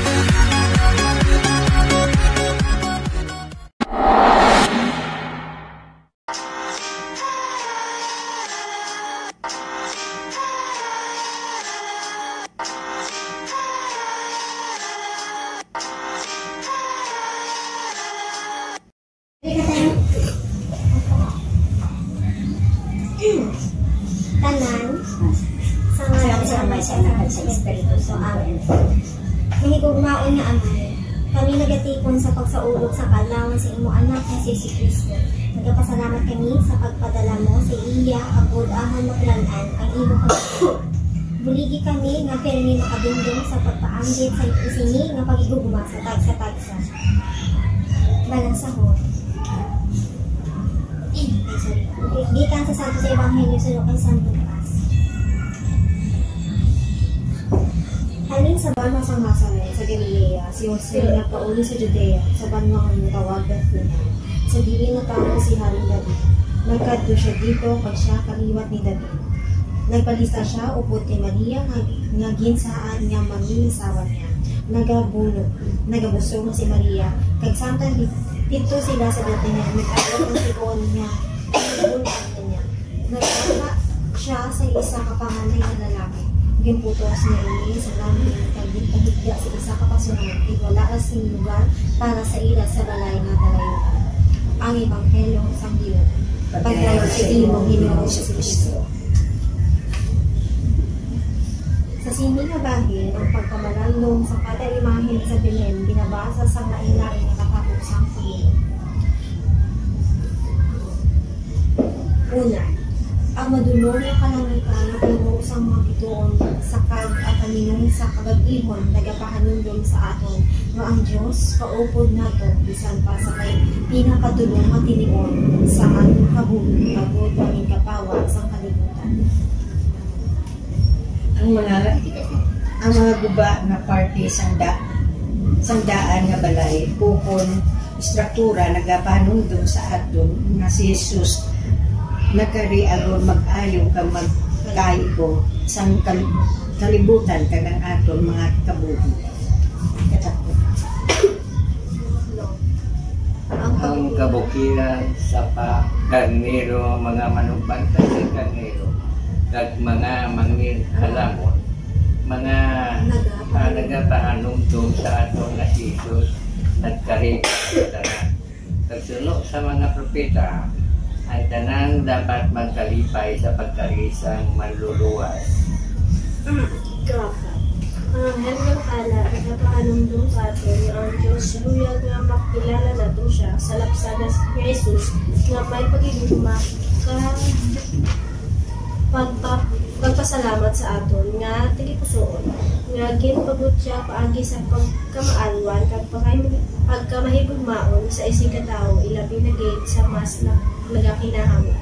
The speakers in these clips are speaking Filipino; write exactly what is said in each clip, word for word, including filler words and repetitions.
Tanan sa ngalan sa Ama sa Anak sa Espiritu Santo. Amen. Mahigugmaon nga Amay, kami nagatipon sa pagsaulog sa kaalawan sa imo anak na si Jesus Cristo. Nagapasalamat kami sa pagpadala mo sa iya agud ahon maklanan ang imo pagpapalala. Buligi kami nga pirmi makadungdong sa pagpaambit sa isini nga pagigugma sa tagsa-tagsa. Balang sahod. Gikan sa Santo sa Ebanghelyo sa Lucas Santo Lucas. Halin sa banwa sa Nazaret sa Galilea, si Jose nagpauli sa Judea sa banwa ng tawag Bethlehem. Sa diin na tao si Haring David. Nagkadto siya dito pag siya kaliwat ni David. Nagpalista siya upod kay Maria nga, nga ginsaan niya manginsawa niya. Nagabuno, nagabusong si Maria. Kag samtang dito sila sa Bethlehem, nag-alok ang sigon niya. Nagbunuan niya. Nagkala siya sa isa kapanganay na lalaki. Gimputos niya ini sa langit kag gipahigda sa isa kapasunod. Wala sing lugar para sa ila sa balay nga kalayuan. Ang Ebanghelyo sa Dios. Paglayo sa imo Ginoo Jesucristo. Sa sini nga bahin, ang pagkamalalong sa kada imahen sa Belen, binabasa sa lain-lain na katapusang Panginoon. Una, ang madulong na kalangitan na pinusang mga bituon sa kag at kaninong sa kagagihon nagapahanundon sa aton nga ang Diyos kaupod nato bisan pa sa kay pinakadulong matinion sa anong kabuhi agod kaming kapawa sa kalibutan. Ang mga ang mga guba nga parte sang da sang daan nga balay kukon struktura nagapanundong sa aton nga si Jesus nagkari agon mag-ayo ka magkaibo sang kalibutan kanang aton mga kabuhi. Ang kabukiran sa pagkarnero, mga manugbantay sa karnero, kag mga mangin halamon, mga uh, nagapahanumdum sa atong na Jesus, nagkari sa tanan. Pagsunod sa mga propeta, ay tanang dapat magkalipay sa pagkarisang manluluwas. Grabe. Ang hengang ala, nagpapanundong sa atin ni ang Diyos, luyag nga makilala nato siya sa lapsadas ni Jesus nga may pag-igugma ka pagpa, pagpasalamat sa aton nga tilipusoon nga ginpabot siya paagi sa pagkamaalwan kag pagkamahigugmaon sa isig katao ilabi na gate sa mas na nagakinahanglan.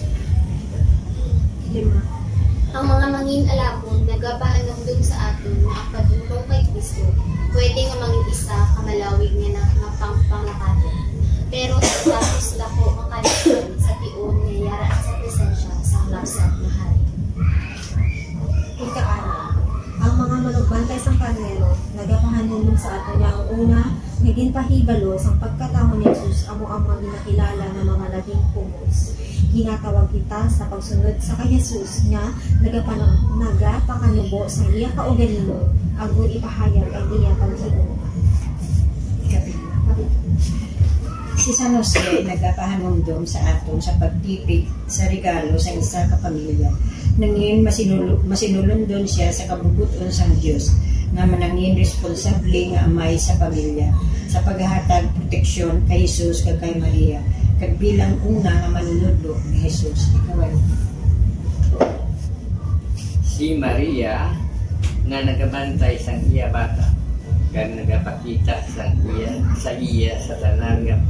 Lima. Ang mga mangin alabon nagapahanong dun sa aton na ang padulong kay Kristo pwede nga mangin isa kamalawig nga na napangpanglakaton. Pero tapos lako ang kalitan sa tiyon nga yara sa presensya sa lapsat na hari. Ika-ana, ang mga manugbantay sa karnero nagapahanong sa aton niya ang una naging pahibalo sa pagkataon ni Jesus amo ang mga ginakilala ng mga laging pumos. Ginatawag kita sa pagsunod sa kay Jesus nga nagapakanubo sa iya kaugalingon agud ipahayag ang iya paghiusa. Si San Jose nagapahanumdum sa aton sa pagtipig sa regalo sa isa ka pamilya. Nangin masinul masinulundon siya sa kabubuton sang Dios nga manangin responsable nga amay sa pamilya sa paghahatag proteksyon kay Jesus kag kay Maria kag bilang una nga manunodlo ni Jesus. Ikaw ay Si Maria nga nagabantay sang iya bata kag nagapakita sang iya sa iya sa tanan nga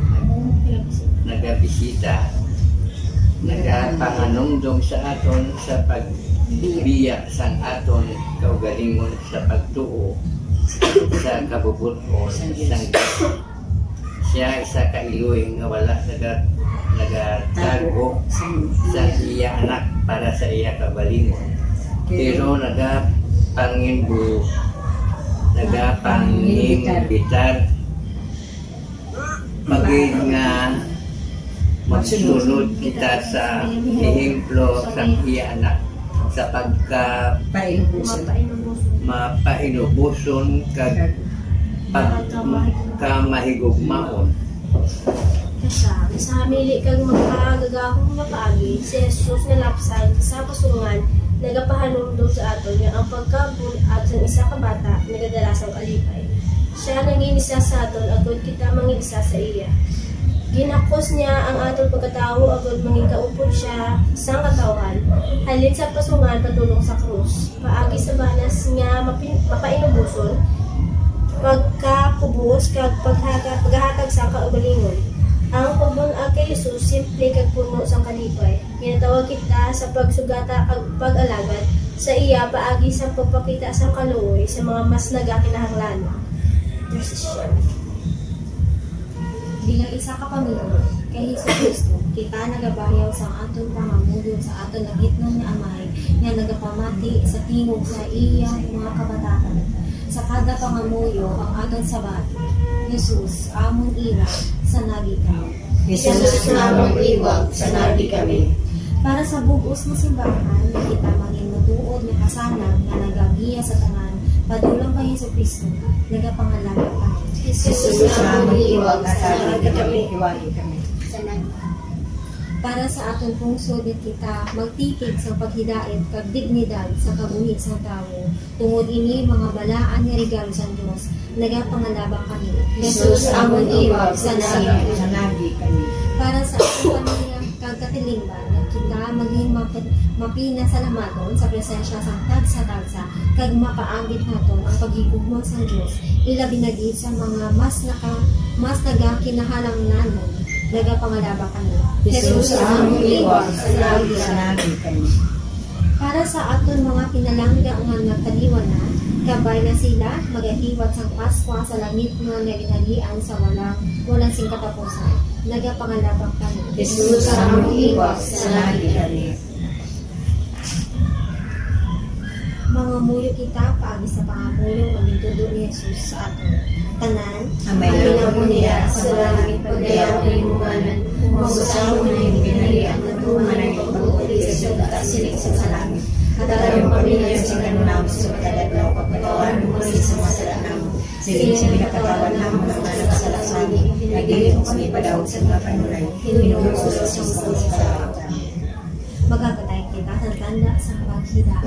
nagabisita nagapanganumdum sa aton sa pagbiya sang aton kaugalingon sa pagtuo sa kabubuton sang siya isa ka iloy nga wala naga nagatago sa iya anak para sa iya kaugalingon pero naga pangimbu naga sa pangimbitar pagig nga magsunod kita sa ehemplo sa iya anak sa pagka Painubusan. mapainubuson kag pagkamahigugmaon. Kasa, sa hamili kag magkagagahong mapaagi, si Jesus nga lapsay sa pasungan, nagapahanumdum sa aton nga ang pagkabul at sa isa ka bata nagadalasang alipay. Siya nangin isa sa aton agod kita mangin isa sa iya. Ginakos niya ang aton pagkatao agod mangin kaupod siya sa katawhan. Halin sa pasungan patulong sa krus. Paagi sa banas nga mapin- mapainubuson, pagkakubos kag paghatag paghahatag sa kaugalingon. Ang pagbun-ag kay Jesus simple kag puno sang kalipay. Ginatawag kita sa pagsugata kag pag-alagad sa iya paagi sa pagpakita sa kaluoy sa mga mas nagakinahanglan. Bilang isa ka pamilya kay Hesus Kristo, kita nagabayaw sa aton pangamuyo sa aton nagitnon nga amay nga nagapamati sa tingog sa iyang mga kabataan. Sa kada pangamuyo ang aton sabat, Jesus, amon ira, sanagi kami. Jesus na among iwag, sanagi kami. Para sa bugos nga simbahan, nga kita maging matuod nga kasanag nga nagagiya sa tanan, padulong kay Hesus Kristo, nagapangalaga kami. Jesus na among iwag, sanagi kami. Iwagi kami. Sanag. Para sa aton pungsod nga kita magtikid sa paghidait kag dignidad sa kabuhit sa tawo, tungod ini mga balaan nga regalo sa Dios, nagapangalabang kami. Jesus among iwag, sanagi sanagi kami. Para sa aton pamilya kag katilingban, nga kita maging mapit, mapinasalamaton sa presensya sa tagsa-tagsa kag mapaanggit naton ang pagigugma sa Dios, ilabi na gid sa mga mas naka mas nagakinahalang nanon, nagapangalabang kami. Jesus among iwag, sanagi sanagi kami. Para sa aton mga pinalangga nga nagkaliwanan, kabay na sila magahiwat sang Paskwa sa langit nga naginalian sa walang walang sing katapusan. Nagapangalabang kami. Jesus among iwag, sanagi kami. Mga muyo kita paagi sa pangamuyo magitudo ni Jesus sa aton. Tanan, Amay pinamo niya Sa langit pagdayaw ng imuwanan, magusaw na yung pinalian na tuman ang pagpapuli sa sulat at silik sa langit. At alam pamilya sa kanunaw sa pagkadaglaw pagkatawan mo sa mga masala namin. Silik sa pinakatawan namin ng mga nakasalasani, nagdilit mo kami padaw sa mga panulay, hinunulo sa mga sa magagatay kita sa tanda sa paghida.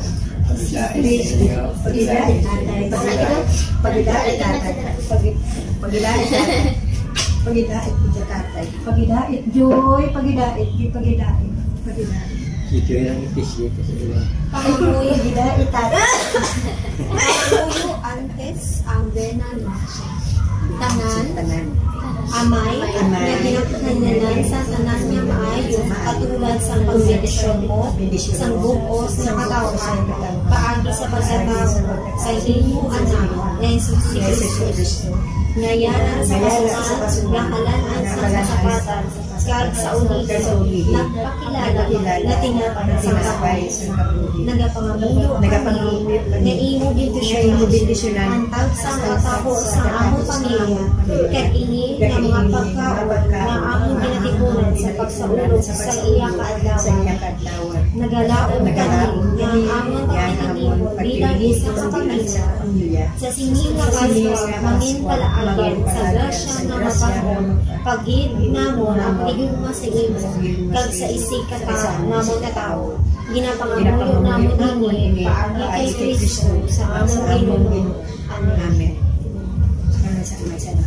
Pagidait tatay, pagidait tatay, pagidait tatay, pagidait kita tatay, pagidait joy, pagidait, pagidait, pagidait. Ito yung ipisli kasi ito. Pangamuyo, Pagidait tatay. pangamuyo antes ang benan maksya. Tanan, Tanan. amay, Amay. na ginapakainalan sa tanan niya maayo, katulad sa pagbendisyon mo, sa bugos na katawan, paagi sa pagkatao, sa iyong anak, na Jesus Kristo. Ngayaran sa pasukan, gahalanan sa kasapatan, kag sa ulitin, nagpakilala, na tinapay sa kabuhi, nagapangamuyo, Nagapangamuyo, na imo bendisyonan, ang tawag sa mga tao sa among pamilya, kag ini nga mga pagkaon na among ginatipunan sa pagsaulog sa iya kaadlawan. Nagalaon kami nga among pagtitipon bilang isa sa pamilya. Sa singing nga Pasko, mangin palaagin sa grasya nga mapahon, pagid namo ang pagigugma sa imo, kag sa isikata namo na tao. Ginapangamuyo namo ini paagi kay Kristo sa among Ginoo. Amen. Amen. Amen sa may sa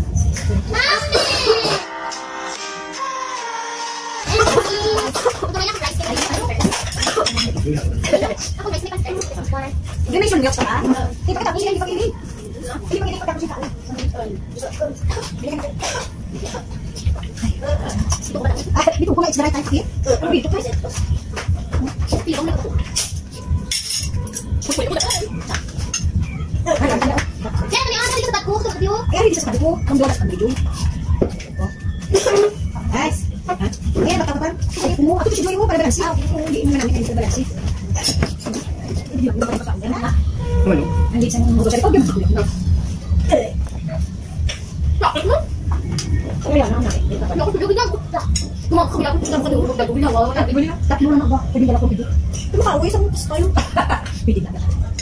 Guys, eh bakal kan? Mau aku tuh mau pada berasi. Di mana nih kita berasi? Ano? Nanti saya mau cari kau dia. Bakit mo? Kaya na, nakikita pa. Ako pwede na. Kumang kami ako sa mga mga gagawin na wala. Pwede na, tatlo na ba? Pwede na ako pwede. Tumakaway sa mga tayo. Pwede na.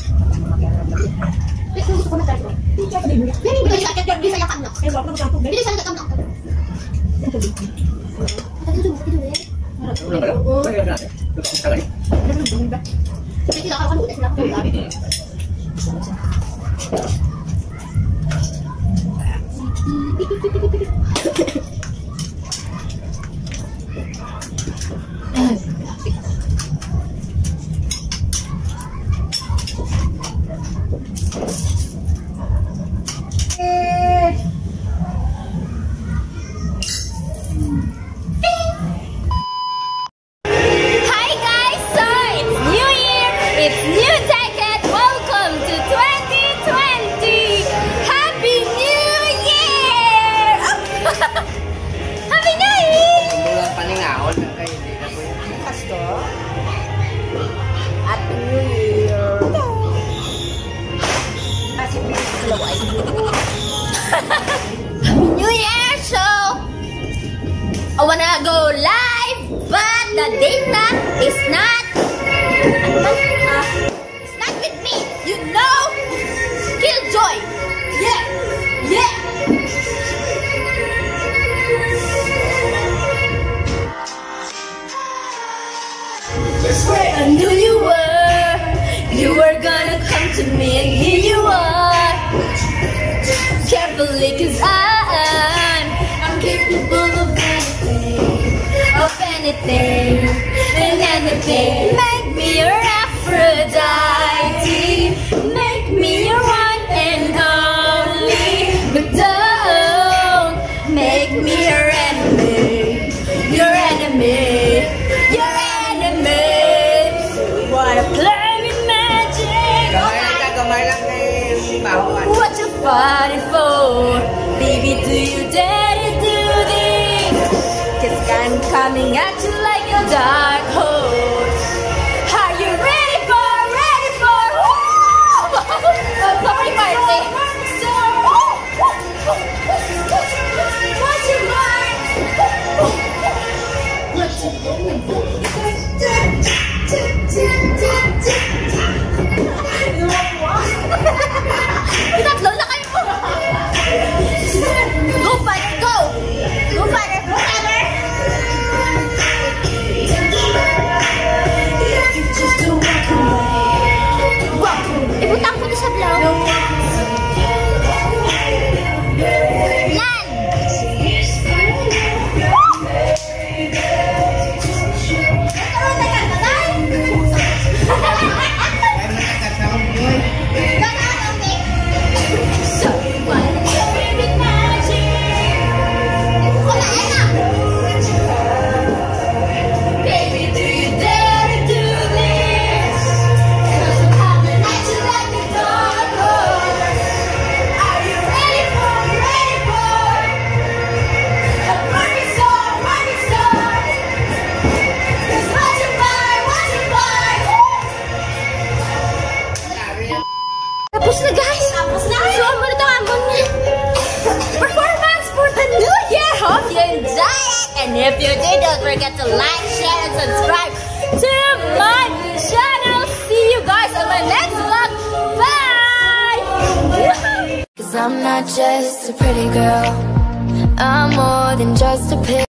Eh, gusto ko na tayo. Yan yung binili sa akin, binili sa yakan na. Eh, wala na masyado. Binili sa yakan na. Ito dito, ito dito. Ulo ba? Kaya na. Ito ang tagay. Kasi kinakala ko ulit na ako. Hi guys, so it's New Year, it's new decade. Welcome to twenty twenty. Happy New Year! Happy New Year! Mula paningaon na kayo. Hindi na po yung Pasto? Happy New Year! Kasi Happy New Year! So, I wanna go live, but the data is not, it's not with me. You know, Killjoy. Yeah, yeah. Where I knew you were, you were gonna come to me, and here you are. Carefully, 'cause I'm, I'm capable of anything, of anything, and anything. Make me your Aphrodite, make me your one and only, but don't make me your enemy, your enemy, your enemy. Wanna play with magic? Gamay lang ka, gamay lang kay bahuan. What you fighting for? Baby, do you dare to do this? 'Cause I'm coming at you like a dark horse. Are you ready for, ready for? Woo! Sorry, party. What's your mind? What's your Tatlo na kayo! Go fighter, go! Go fighter, go fighter! Wow! Ibutang ko na sa vlog. Lan! Tapos na guys! Tapos na! So, ano na ito amon performance for the new year! Hope you enjoy it! And if you did, don't forget to like, share, and subscribe to my channel! See you guys on my next vlog! Bye! Cause I'm not just a pretty girl, I'm more than just a picture.